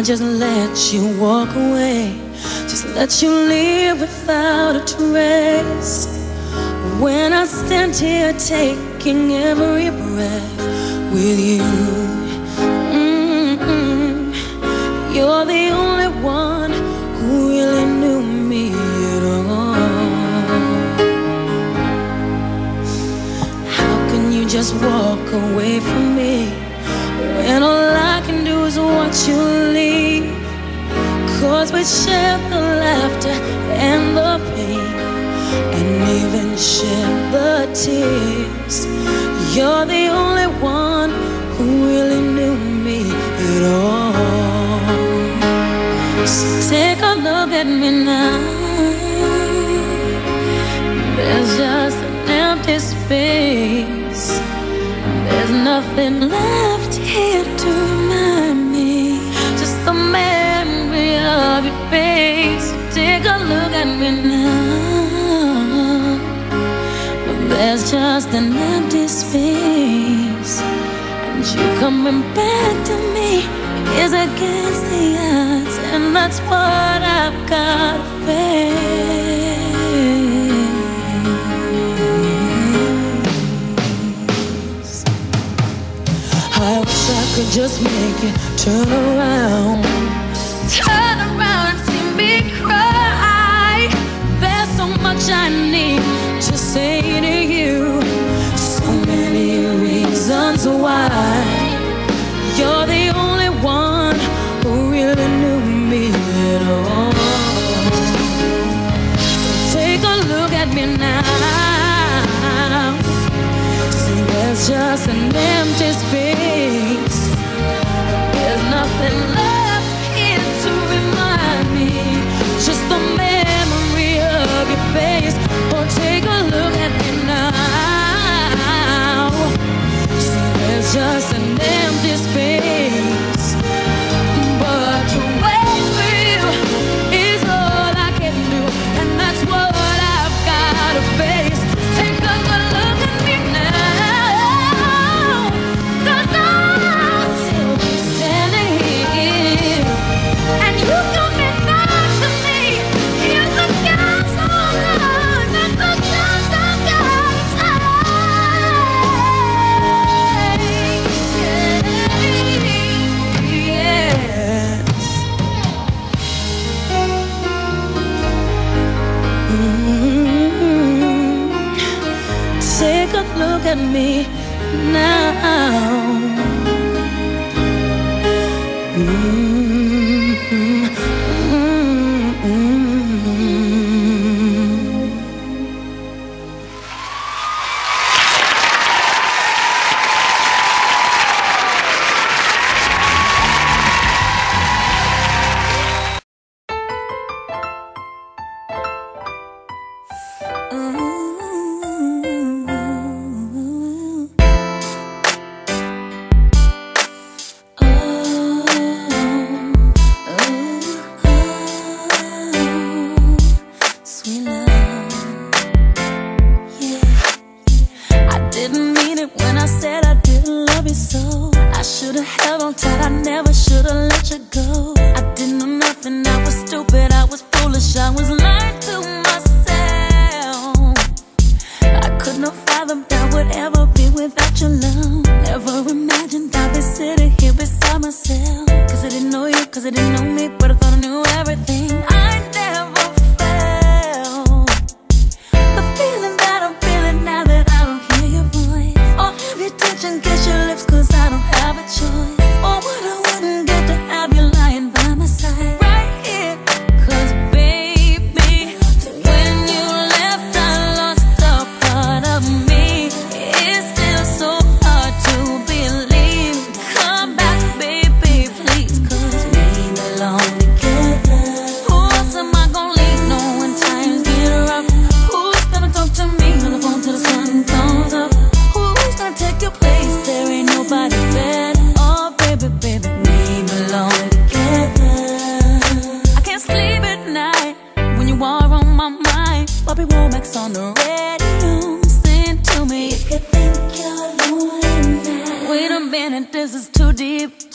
just let you walk away, just let you leave without a trace. When I stand here taking every breath with you, you're the only one who really knew me at all. How can you just walk away from me when all I can do is watch you leave? 'Cause we shared the laughter and the pain, and even shared the tears. You're the only one who really knew me at all. So take a look at me now. There's just an empty space. There's nothing left here to remind me, just the memory of your face. Take a look at me now. But there's just an empty space, and you coming back to me is against the odds, and that's what I've got to face. I wish I could just make it turn around and see me cry. There's so much I need to say to you, so many reasons why. You're the only one who really knew me at all. So take a look at me now. See, there's just an empty space. There's nothing left here to remind me, just the memory of your face. Oh, take a look at me now. See, there's just an empty space, but to wait for you is all I can do, and that's what I've got to face. Take a good look at me now, 'cause I'll still be standing here, and you coming back to me is against all odds, and the chance I've got to take. Yes. Take a look at me now.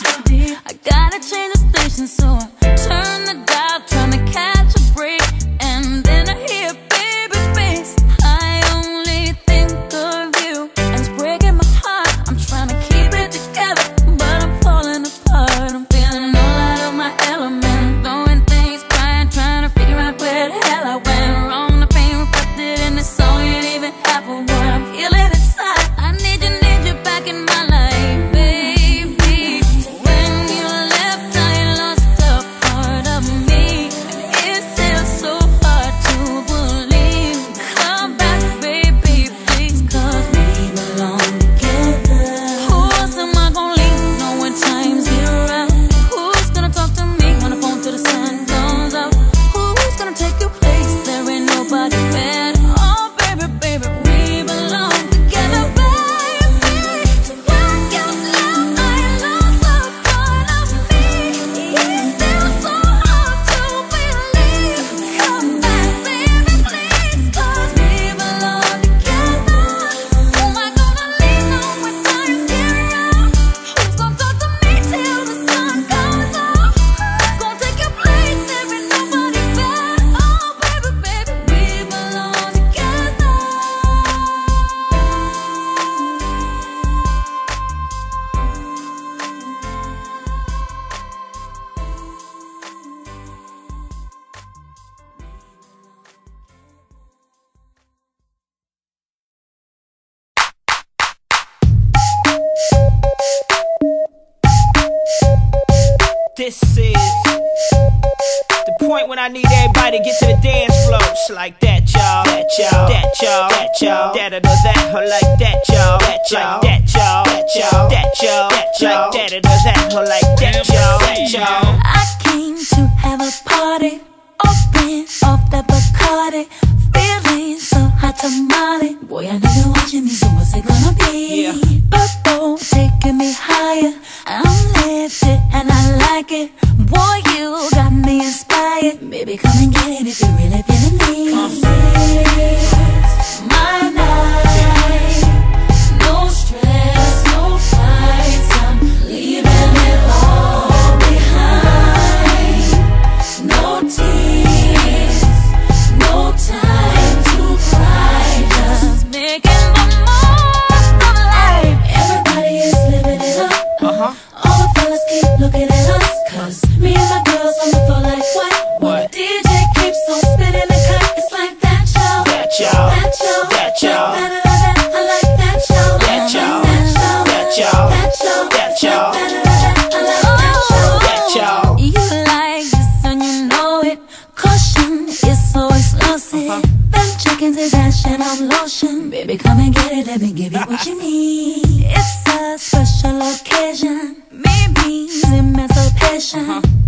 I gotta change the station, so I turn the dial, trying to catch a break. And then I hear baby's face. I only think of you, and it's breaking my heart. I'm trying to keep it together, but I'm falling apart. I'm feeling all out of my element, throwing things, crying, trying to figure out where the hell I went wrong. The pain reflected in the song ain't even half of what I'm feeling inside. I need you back in my life, baby. When you left, I lost a part of me. It's still so hard to believe. Come back, baby, please, 'cause we belong together. Who else am I gonna leave? Know when times get rough. Who's gonna talk to me on the phone till the sun comes up? Who's gonna take your place? There ain't nobody better. Oh, baby, baby, we belong together, baby. When you left, I lost a part of me. It's still so hard to believe. Come back, baby, please, 'cause we belong together. Who am I gonna lean on when times get rough? Who's gonna talk to me till the sun comes up? Who's gonna take your place? There ain't nobody better. Oh, baby, baby, we belong together. This is the point when I need everybody to get to the dance floor. It's like that, y'all. That, y'all. That, y'all. That, y'all. That, or that, or like that, y'all. That, y'all. That, y'all. That, y'all. That, y'all. That, y'all. Like that, or that, or like that, y'all. That, y'all. I came to have a party, open off the Bacardi, feeling so hot tamale. Boy, I know you're watching me, so what's it gonna be? Yeah. Purple taking me higher, I'm lifted and I like it. Boy, you got me inspired. Baby, come and get it if you're really feeling me. It's my night, no stress, no fights. I'm leaving it all behind. No tears, no time to cry. Just making the most of life. Everybody is living it up. All the fellas keep looking at us, 'cause me and my girls on the floor like what? What? The DJ keeps on spinning the cut. It's like that, y'all. That, y'all. That, y'all. That, y'all. I like that, y'all. That, y'all. That, y'all. That, y'all. That, y'all. That, y'all. I like that, y'all. That, y'all. You like this and you know it. Caution is so exclusive. Them chickens is ash and I'm lotion. Baby, come and get it, let me give you what you need. It's a special occasion, me means emancipation.